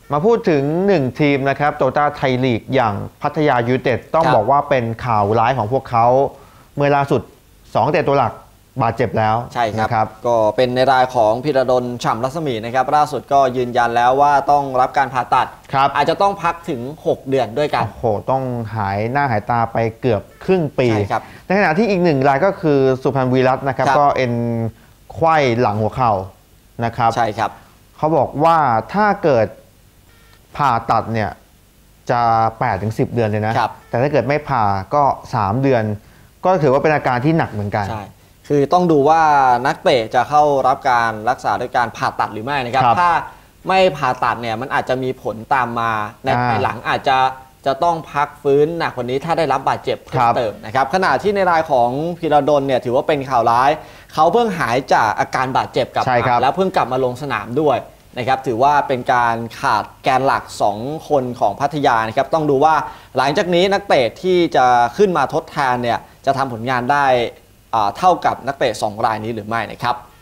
มาพูดถึง1ทีมนะครับโตต้าไทยลีกอย่างพัทยายูไนเต็ดต้องบอกว่าเป็นข่าวร้ายของพวกเขาเมื่อล่าสุด2เตะตัวหลักบาดเจ็บแล้วใช่ครับก็เป็นในรายของพิรดลฉ่ำรัศมีนะครับล่าสุดก็ยืนยันแล้วว่าต้องรับการผ่าตัดอาจจะต้องพักถึง6เดือนด้วยกันโอ้โหต้องหายหน้าหายตาไปเกือบครึ่งปีในขณะที่อีก1รายก็คือสุพรรณวีรัตน์นะครับก็เอ็นไขว้หลังหัวเข่านะครับใช่ครับเขาบอกว่าถ้าเกิดผ่าตัดเนี่ยจะ 8-10 เดือนเลยนะแต่ถ้าเกิดไม่ผ่าก็3เดือนก็ถือว่าเป็นอาการที่หนักเหมือนกันใช่คือต้องดูว่านักเตะจะเข้ารับการรักษาด้วยการผ่าตัดหรือไม่นะครับถ้าไม่ผ่าตัดเนี่ยมันอาจจะมีผลตามมาในภายหลังอาจจะต้องพักฟื้นหนักกว่านี้ถ้าได้รับบาดเจ็บเพิ่มเติมนะครับขณะที่ในรายของพีระดลเนี่ยถือว่าเป็นข่าวร้ายเขาเพิ่งหายจากอาการบาดเจ็บกลับมาแล้วเพิ่งกลับมาลงสนามด้วยนะครับถือว่าเป็นการขาดแกนหลัก2คนของพัทยานะครับต้องดูว่าหลังจากนี้นักเตะที่จะขึ้นมาทดแทนเนี่ยจะทำผลงานได้เท่ากับนักเตะ2รายนี้หรือไม่นะครับ